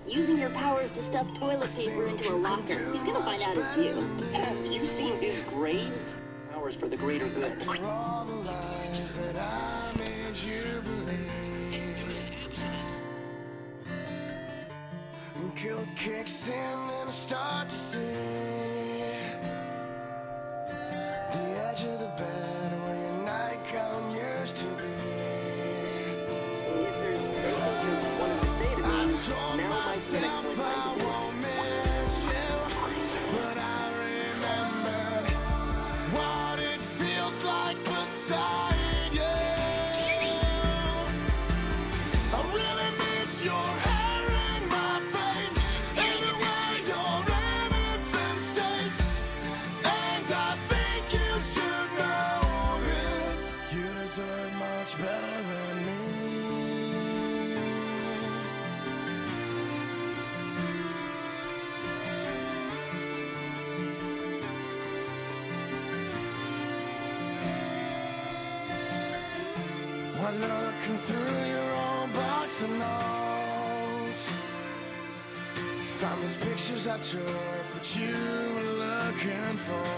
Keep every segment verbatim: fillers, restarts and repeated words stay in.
using your powers to stuff toilet paper into a locker. He's gonna find out it's you. Have you seen his grades? Powers for the greater good. For all the lies that I made you believe. Guilt kicks in and I start to see the edge of the bed where your nightgown used to be. If there's anything you wanted to say to me, now might be an excellent time to do it. But I remembered what it feels like beside you. I really miss your hair in my face, and the way your innocence tastes. And I think you should know this. You deserve much better than me. While looking through your own box of notes, found these pictures I took that you were looking for.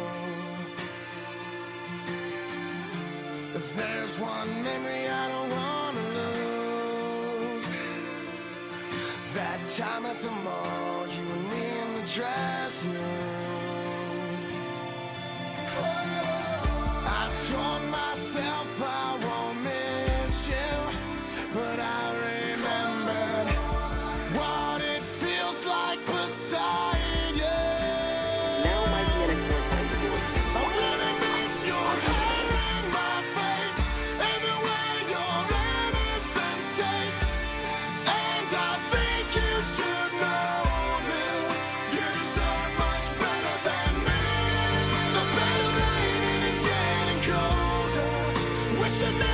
If there's one memory I don't want to lose, that time at the mall, you and me in the dressing room. I told myself I won't miss you, but I remembered what it feels like beside you. Now might be an excellent time to do it. I really miss your hair in my face, and the way your innocence tastes. And I think you should know this. You deserve much better than me. The better lady is getting colder. Wish I never